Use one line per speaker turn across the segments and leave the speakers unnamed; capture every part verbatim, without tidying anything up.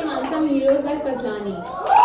Unsung Heroes by Fazlani.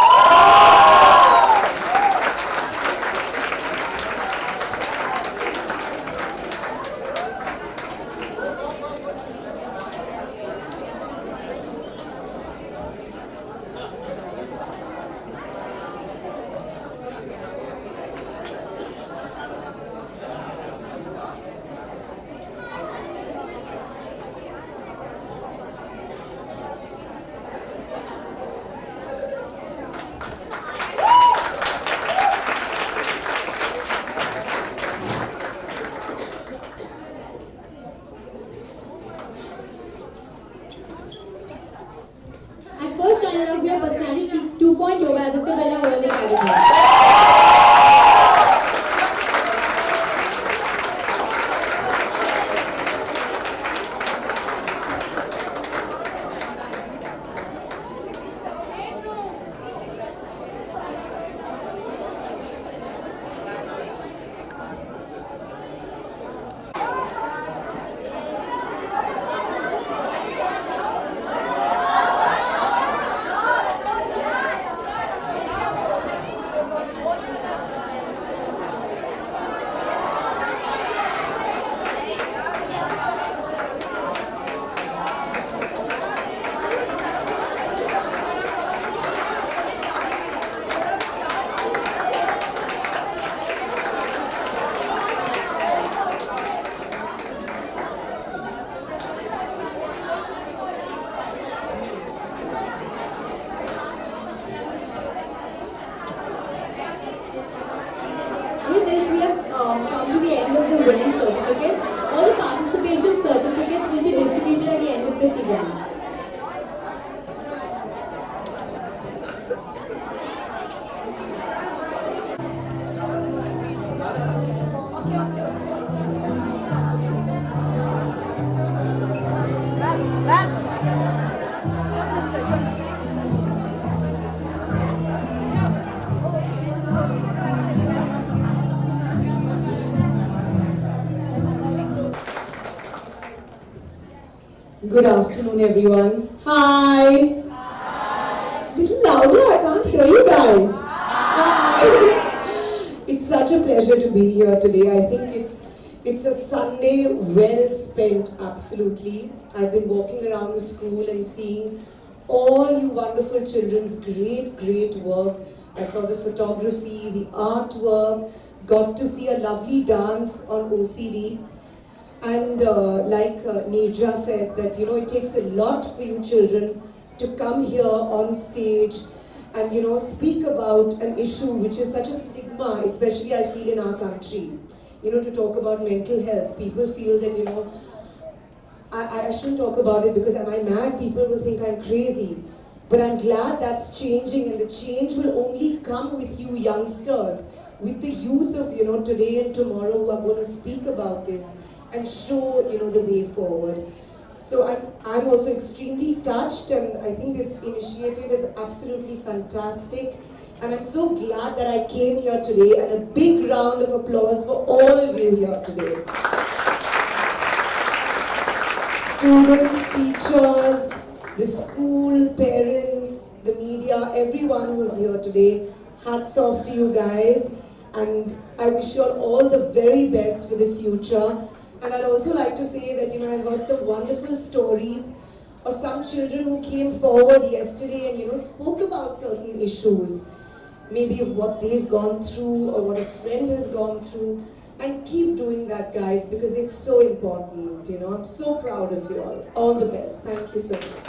First runner-up, we are Personality two point oh by Aditya Birla World Academy. With this, we have um, come to the end of the winning certificates. All the participation certificates will be distributed at the end of this event.
Good afternoon, everyone. Hi. Hi. Little louder, I can't hear you guys. Hi. It's such a pleasure to be here today. I think it's it's a Sunday well spent, absolutely. I've been walking around the school and seeing all you wonderful children's great, great work. I saw the photography, the artwork, got to see a lovely dance on O C D. And uh, like uh, Neja said, that you know it takes a lot for you children to come here on stage and you know speak about an issue which is such a stigma, especially I feel in our country. You know, to talk about mental health, people feel that you know I, I shouldn't talk about it because am I mad? People will think I'm crazy. But I'm glad that's changing, and the change will only come with you youngsters, with the youth of you know today and tomorrow who are going to speak about this and show, you know, the way forward. So I'm, I'm also extremely touched, and I think this initiative is absolutely fantastic. And I'm so glad that I came here today, and a big round of applause for all of you here today. Students, teachers, the school, parents, the media, everyone who is here today, hats off to you guys. And I wish you all, all the very best for the future. And I'd also like to say that, you know, I heard some wonderful stories of some children who came forward yesterday and, you know, spoke about certain issues. Maybe of what they've gone through or what a friend has gone through. And keep doing that, guys, because it's so important, you know. I'm so proud of you all. All the best. Thank you so much.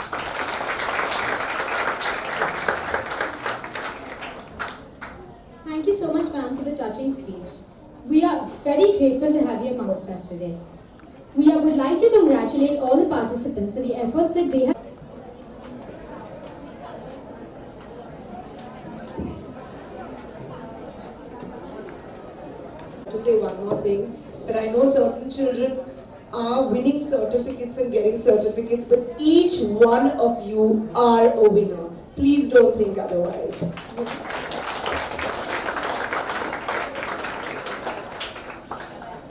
Thank you so much, ma'am, for the touching speech. We are very grateful to have you amongst us today. We would like to congratulate all the participants for the efforts that they have.
To say one more thing, that I know certain children are winning certificates and getting certificates, but each one of you are a winner. Please don't think otherwise.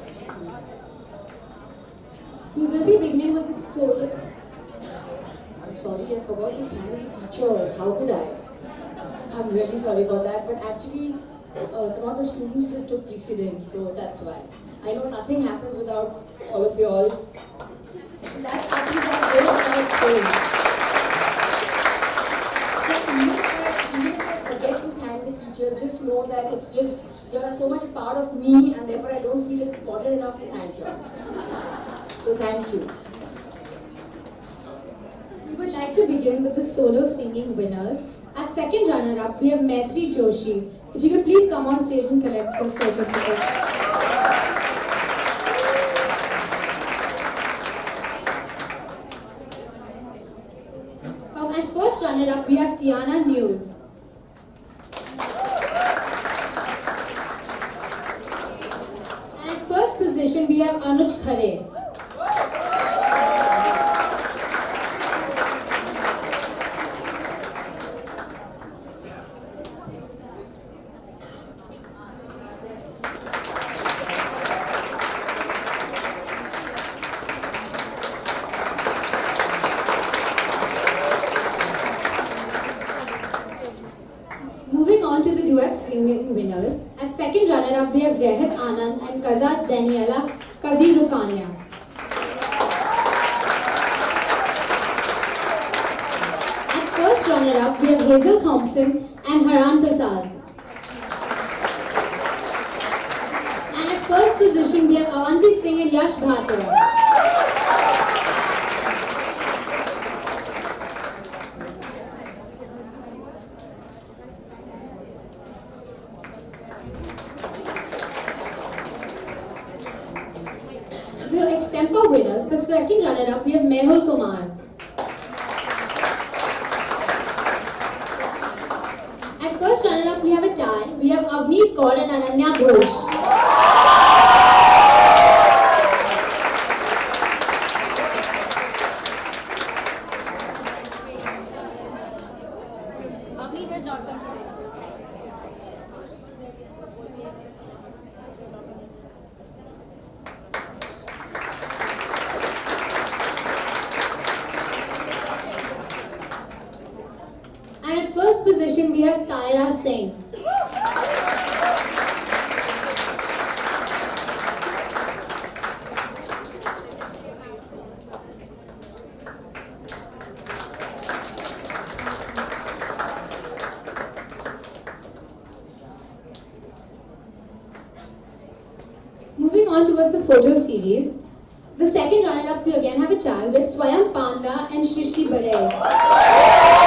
We will be beginning with the solo.
I'm sorry, I forgot to thank the teachers. How could I? I'm really sorry about that, but actually, uh, some of the students just took precedence, so that's why. I know nothing happens without all of you all. So that's actually that way without saying. So even if, I, even if I forget to thank the teachers, just know that it's just, you are so much a part of me, and therefore I don't feel it important enough to thank you. So thank you.
We would like to begin with the solo singing winners. At second runner-up, we have Maitri Joshi. If you could please come on stage and collect her certificate. At first runner-up, we have Tiana News. And at first position, we have Anuj Khare. Singing winners. At second runner-up, we have Rehat Anand and Kaza Daniela Kazirukanya. At first runner-up, we have Hazel Thompson and Haran Prasad. And at first position, we have Avanti Singh and Yash Bhatia. Extempo winners. For second runner-up, we have Mehul Kumar. At first runner-up, we have a tie. We have Avneet Kaur and Ananya Ghosh. Position, we have Tyra Singh. Moving on towards the photo series, the second runner-up, we again have a tie. We have Swayam Panda and Shrishi Badel.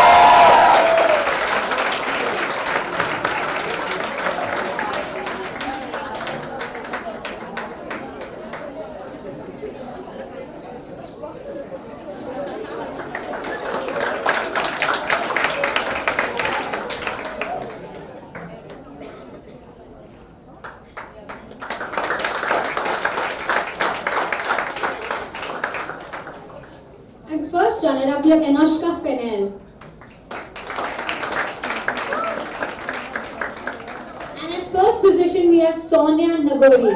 First runner-up, we have Enoshka Fennell. And at first position, we have Sonia Nagori.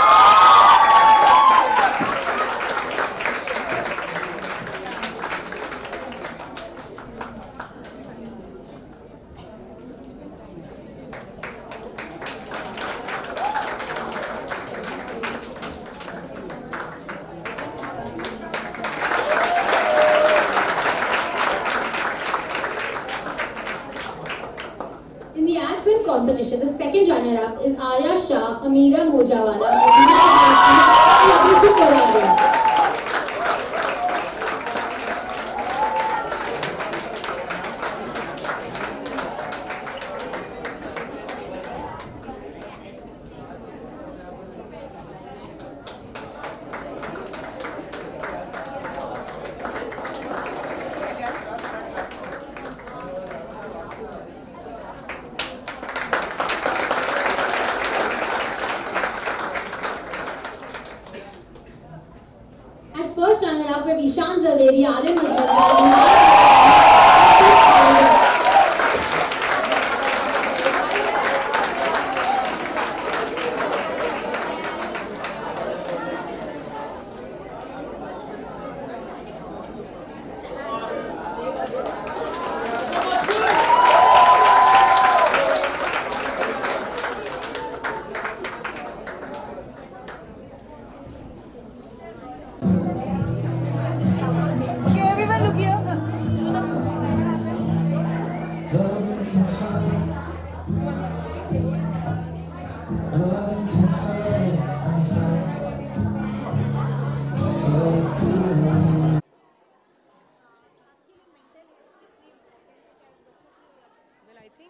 Competition. The second runner-up is Arya Shah, Amira Mojawala, Mubina Basi, and Abhiti Korade. First runner-up with Ishan Zaveri, Alan Majumdar, Nihal Patani, and Steve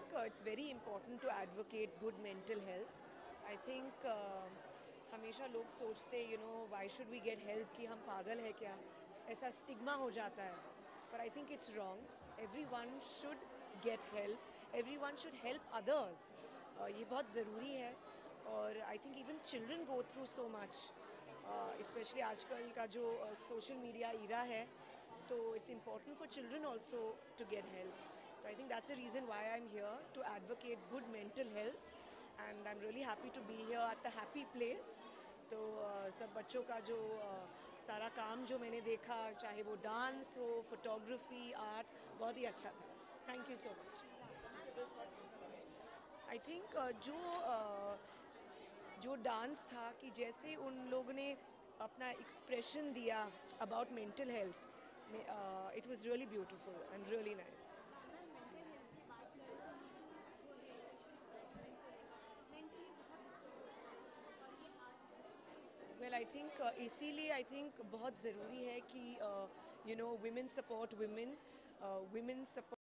think uh, it's very important to advocate good mental health. I think uh, हमेशा लोग सोचते you know why should we get help कि हम पागल है क्या, ऐसा stigma हो जाता है. But I think it's wrong. Everyone should get help. Everyone should help others. uh, ये बहुत ज़रूरी है. और I think even children go through so much. uh, especially आजकल का जो social media era है, तो it's important for children also to get help. So I think that's the reason why I'm here, to advocate good mental health, and I'm really happy to be here at the happy place. तो uh, सब बच्चों का जो uh, सारा काम जो मैंने देखा, चाहे वो डांस हो, फोटोग्राफी, आर्ट, बहुत ही अच्छा था. Thank you so much. I think जो uh, जो डांस था कि जैसे उन लोगों ने अपना एक्सप्रेशन दिया about mental health, it was really beautiful and really nice. Well I think इसीलिए आई थिंक बहुत ज़रूरी है कि you know women support women, uh, women support